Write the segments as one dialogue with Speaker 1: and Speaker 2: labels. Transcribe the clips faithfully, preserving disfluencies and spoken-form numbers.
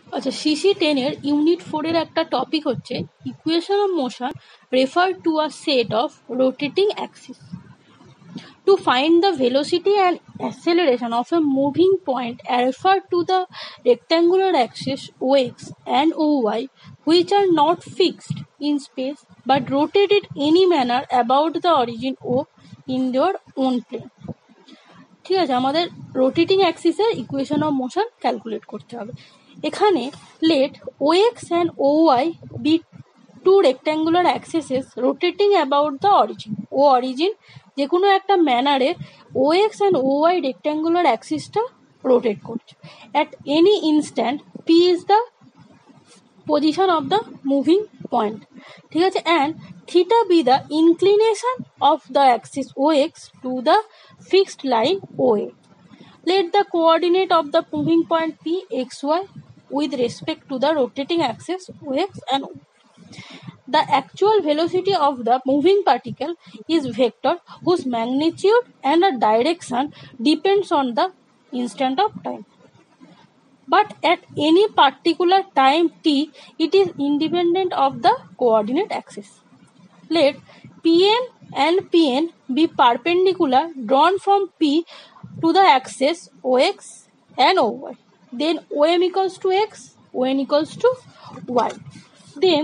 Speaker 1: আচ্ছা, CC ten এর unit four এর একটা টপিক হচ্ছে equation of motion refer to a set of rotating axis. To find the velocity and acceleration of a moving point, refer to the rectangular axis O X and O Y, which are not fixed in space but rotated any manner about the origin O in their own plane. ঠিক আছে, আমাদের rotating অ্যাক্সিসের equation of motion calculate করতে হবে। এখানে let O X and O Y be two rectangular axes rotating about the origin. O origin যে কোনো একটা ম্যানারে O X and O Y rectangular অ্যাক্সিসটা রোটেট করছে। At any instant P is the position of the moving point, ঠিক আছে, and theta be the inclination of the axis O X to the fixed line O A. Let the coordinate of the moving point P x y with respect to the rotating axis O X and O. The actual velocity of the moving particle is vector whose magnitude and the direction depends on the instant of time. But at any particular time t, it is independent of the coordinate axis. Let Pn and Pn be perpendicular drawn from P to the axis O X and O Y. Then O M equals to X, O N equals to Y. Then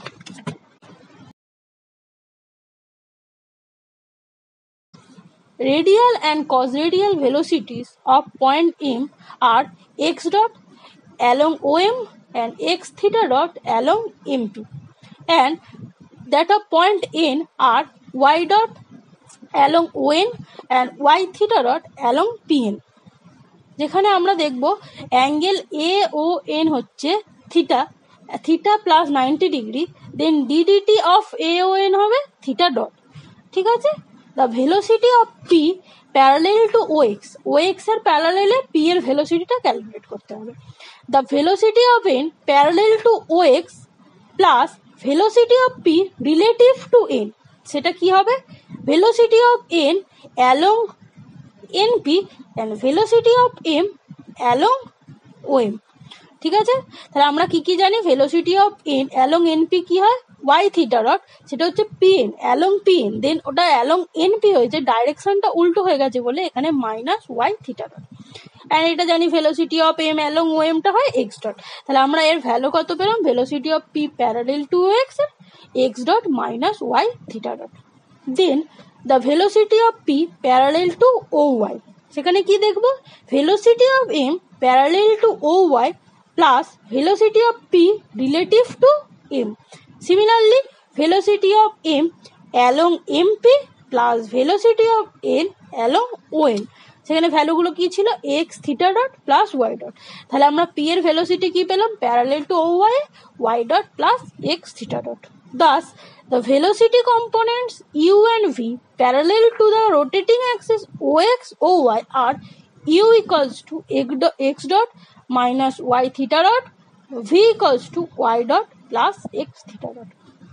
Speaker 1: radial and cos-radial velocities of point M are x dot along O M and x theta dot along M P, and that of point N are y dot along O N and y theta dot along P N. যেখানে আমরা দেখব angle A O N হচ্ছে theta, theta plus ninety degree, then d d t of A O N হবে theta dot, ঠিক আছে। The velocity of P parallel to O X, O X এর প্যারালেলে P এর ভেলোসিটিটা ক্যালকুলেট করতে হবে। The velocity of N parallel to O X plus velocity of P relative to N, সেটা কি হবে velocity of N along N P and velocity of M along O M, ঠিক আছে। তাহলে আমরা কি কি জানি, velocity of N along N P কি হয় ওয়াই থিটা ডট, সেটা হচ্ছে P N along P N, then ওটা অ্যালং এন পি হয়েছে, ডাইরেকশনটা উল্টো হয়ে গেছে বলে এখানে minus Y theta dot. And এটা জানি velocity of M along O এমটা হয় এক্স ডট। তাহলে আমরা এর ভ্যালু কত পেলাম, velocity of P parallel to O X X dot minus Y theta dot. Then the velocity of P parallel to O Y, সেখানে কি দেখবো velocity of M parallel to O Y plus velocity of P relative to M. Similarly velocity of M along M P plus velocity of N along O N, সেখানে ভ্যালুগুলো কি ছিল X theta dot plus Y dot. তাহলে আমরা P এর velocity কি পেলাম parallel to O Y Y dot plus X theta dot. Thus, the velocity components u and v parallel to the rotating axis O X O Y are u equals to x dot minus y theta dot, v equals to y dot plus x theta dot.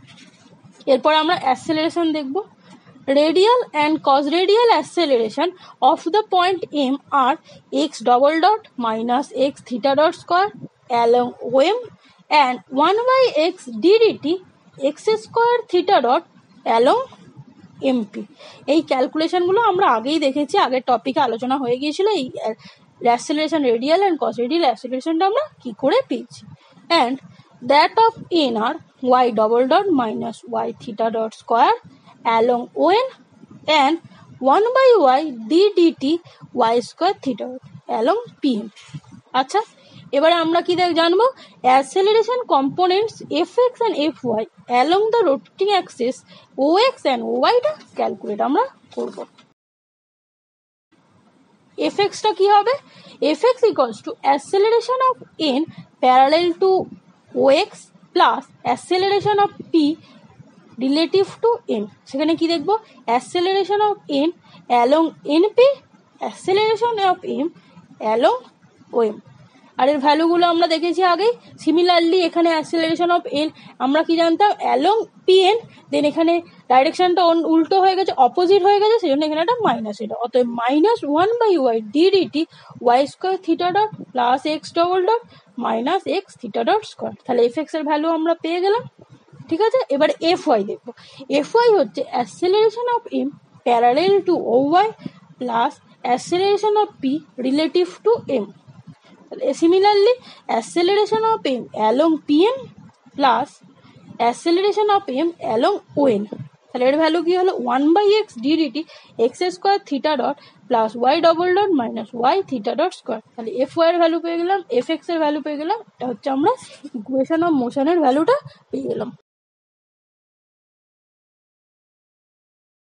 Speaker 1: এরপর আমরা অ্যাসেলারেশন দেখব। Radial and cos-radial acceleration of the point M are x double dot minus x theta dot square along O M and one by x ddt x square theta dot along MP. এই ক্যালকুলেশনগুলো আমরা আগেই দেখেছি, আগের টপিকে আলোচনা হয়ে গিয়েছিল এই acceleration radial and cross radial অ্যাসেলারেশনটা আমরা কি করে পেয়েছি। অ্যান্ড দ্যাট অফ এন আর Y double dot minus Y theta dot square along O N and one by Y D DT Y square theta dot along P N. আচ্ছা, এবারে আমরা কি দেখ জানবো acceleration components F X and F Y along the rotating axis O X and O ওয়াইটা calculate আমরা করব। F extra কি হবে, F X equals to acceleration of N parallel to O X plus acceleration of P relative to N, সেখানে কি দেখবো acceleration of N along N P acceleration of M along O M. আর এর ভ্যালুগুলো আমরা দেখেছি আগেই। সিমিলারলি এখানে অ্যাসেলারেশন অফ এন আমরা কি জানতাম অ্যালং পি এন, দেন এখানে ডাইরেকশনটা উল্টো হয়ে গেছে, অপোজিট হয়ে গেছে, সেই জন্য এখানে একটা মাইনাস, এটা অতএব minus one by Y D DT Y square theta dot plus X double dot minus X theta dot square. তাহলে এফ এক্স এর ভ্যালু আমরা পেয়ে গেলাম। ঠিক আছে, এবার এফ ওয়াই দেখবো। এফ ওয়াই হচ্ছে acceleration of M parallel to O Y plus acceleration of P relative to M. Similarly acceleration of M along P M plus acceleration of M along O N. তাহলে এর value কি হলো one by X D DT X square theta dot plus Y double dot minus Y theta dot square. তাহলে F Y এর value পেয়ে গেলাম, F X এর value পেয়ে গেলাম। এটা হচ্ছে আমরা ইকুয়েশন অফ মোশনের ভ্যালুটা পেয়ে গেলাম।